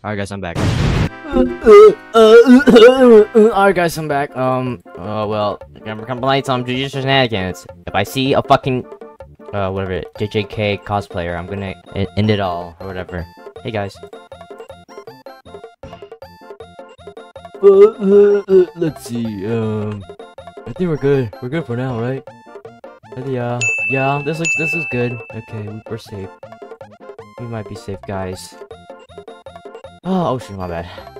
Alright guys, I'm back. Alright guys, I'm back. Well, I'm coming some Jujutsu Shenanigans. If I see a fucking, whatever, JJK cosplayer, I'm gonna end it all, or whatever. Hey guys. Let's see, I think we're good. We're good for now, right? Yeah, this looks good. Okay, we're safe. We might be safe, guys. Oh shit, my bad.